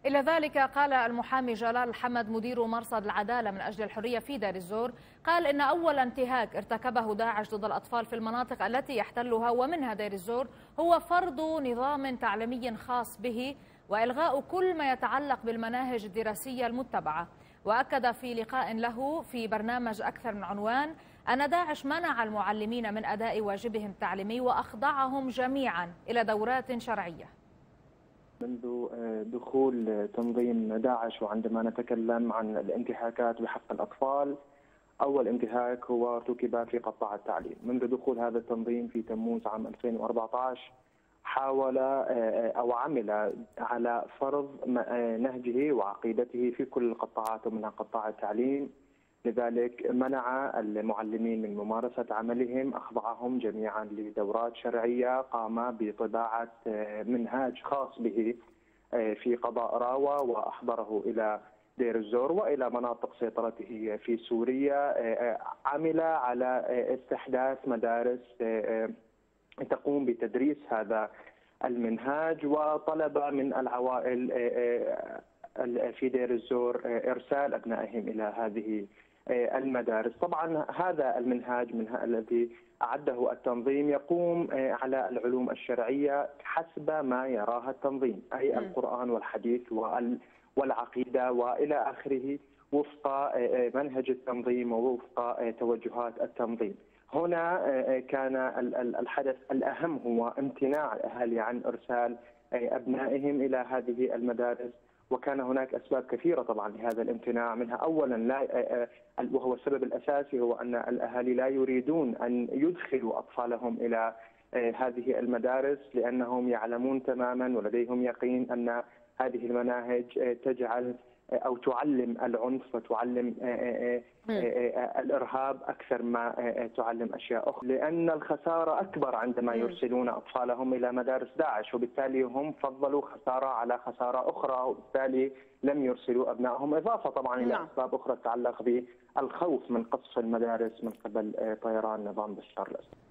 إلى ذلك قال المحامي جلال حمد مدير مرصد العدالة من أجل الحرية في دير الزور، قال إن أول انتهاك ارتكبه داعش ضد الأطفال في المناطق التي يحتلها ومنها دير الزور هو فرض نظام تعليمي خاص به وإلغاء كل ما يتعلق بالمناهج الدراسية المتبعة. وأكد في لقاء له في برنامج أكثر من عنوان أن داعش منع المعلمين من أداء واجبهم التعليمي وأخضعهم جميعا إلى دورات شرعية. منذ دخول تنظيم داعش، وعندما نتكلم عن الانتهاكات بحق الأطفال، أول انتهاك هو ارتكب في قطاع التعليم. منذ دخول هذا التنظيم في تموز عام 2014 حاول أو عمل على فرض نهجه وعقيدته في كل القطاعات ومنها قطاع التعليم. لذلك منع المعلمين من ممارسة عملهم، أخضعهم جميعا لدورات شرعية، قام بطباعة منهاج خاص به في قضاء راوة وأحضره إلى دير الزور وإلى مناطق سيطرته في سوريا. عمل على استحداث مدارس تقوم بتدريس هذا المنهاج، وطلب من العوائل في دير الزور إرسال أبنائهم إلى هذه المدارس. طبعا هذا المنهاج الذي أعده التنظيم يقوم على العلوم الشرعية حسب ما يراها التنظيم، أي القرآن والحديث والعقيدة وإلى آخره، وفق منهج التنظيم ووفق توجهات التنظيم. هنا كان الحدث الأهم هو امتناع الأهالي عن إرسال أبنائهم إلى هذه المدارس، وكان هناك أسباب كثيرة طبعا لهذا الامتناع. منها أولا وهو السبب الأساسي هو أن الأهالي لا يريدون أن يدخلوا أطفالهم إلى هذه المدارس، لأنهم يعلمون تماما ولديهم يقين أن هذه المناهج تجعل أو تعلم العنف وتعلم الإرهاب أكثر ما تعلم أشياء أخرى، لأن الخسارة أكبر عندما يرسلون أطفالهم إلى مدارس داعش، وبالتالي هم فضلوا خسارة على خسارة أخرى، وبالتالي لم يرسلوا أبنائهم، إضافة طبعا إلى أسباب أخرى تتعلق بالخوف من قصف المدارس من قبل طيران نظام بشار الأسد.